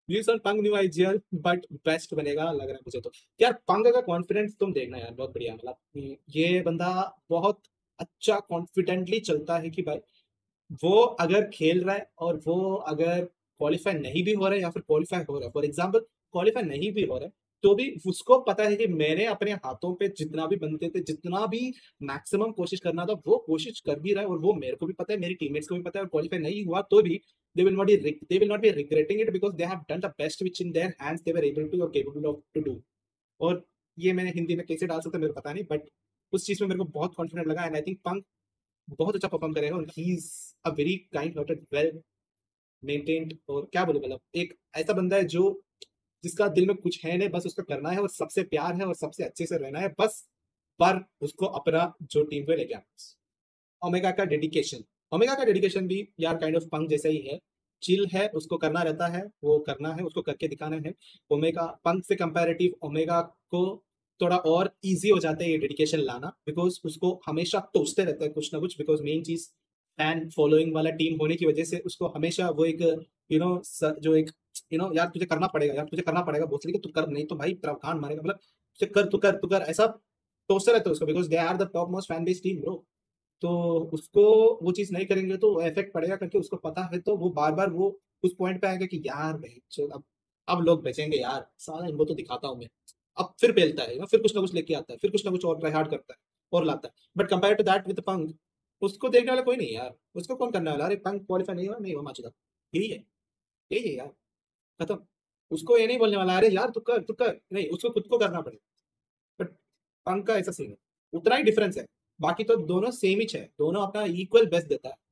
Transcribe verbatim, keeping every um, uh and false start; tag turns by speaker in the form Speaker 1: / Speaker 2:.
Speaker 1: Views on पंग new IGL but best बनेगा लग रहा है मुझे तो। यार पंग का कॉन्फिडेंस तुम देखना यार, बहुत बढ़िया। मतलब ये बंदा बहुत अच्छा कॉन्फिडेंटली चलता है कि भाई वो अगर खेल रहा है और वो अगर क्वालिफाई नहीं भी हो रहा है या फिर क्वालिफाई हो रहा है, फॉर एग्जाम्पल क्वालिफाई नहीं भी हो रहा है, तो भी उसको पता है कि मैंने अपने हाथों पे जितना भी बनते थे, जितना भी मैक्सिमम कोशिश करना था, वो कोशिश कर भी रहा है। और वो मेरे को भी पता है, मेरी टीममेट्स को भी पता है, और क्वालिफाई नहीं हुआ तो भी they will not be they will not be regretting it because they have done the best which in their hands they were able to or capable of to do। और ये मैंने हिंदी में कैसे डाल सकता मेरे को पता नहीं, बट उस चीज में मेरे को बहुत कॉन्फिडेंट लगा। एंड आई थिंक पंक बहुत अच्छा परफॉर्म करेगा, और he is a very kind hearted, well maintained, और क्या बोले, मतलब एक ऐसा बंदा है जो जिसका दिल में कुछ है नहीं, बस उसको करना है और सबसे प्यार है और सबसे अच्छे से रहना है बस। पर उसको अपना जो टीम पे लेके आना। ओमेगा का डेडिकेशन, ओमेगा का डेडिकेशन भी यार काइंड ऑफ पंक जैसा ही है। चिल है, उसको करना रहता है, वो करना है, उसको करके दिखाना है। ओमेगा पंक से कंपैरेटिव ओमेगा को थोड़ा और इजी हो जाता है ये डेडिकेशन लाना, बिकॉज उसको हमेशा टोचते रहता है कुछ ना कुछ, बिकॉज मेन चीज फैन फॉलोइंग वाला टीम होने की वजह से उसको हमेशा वो एक यू नो जो एक यू नो यार तुझे करना पड़ेगा, यार तुझे करना पड़ेगा, बोलते कि तू कर, नहीं तो भाई तेरा कान मारेगा, मतलब तुझे कर, तू कर, तू कर, ऐसा टोचते रहते हैं उसको, because they are the top most fan base team bro. तो उसको वो चीज नहीं करेंगे तो इफेक्ट पड़ेगा, करके उसको पता है, तो वो बार बार वो उस पॉइंट पे आएगा कि यार भाई चल अब अब लोग बेचेंगे यार, साला इनको तो दिखाता हूँ मैं। अब फिर पेलता है ना, फिर कुछ ना कुछ लेके आता है, फिर कुछ ना कुछ और ट्राई हार्ड करता है और लाता है। But compare to that with punk, उसको देखने वाला कोई नहीं है यार, उसको कौन करने वाला, अरे पंक क्वालिफाई नहीं हुआ, नहीं हुआ माचुदा, यही है, यही है यार, खत्म। उसको ये नहीं बोलने वाला अरे यार तू कर, तू कर, नहीं, उसको खुद को करना पड़ेगा। बट पंक का ऐसा सीन है, उतना ही डिफरेंस है। बाकी तो दोनों सेम ही है, दोनों अपना इक्वल बेस्ट देता है।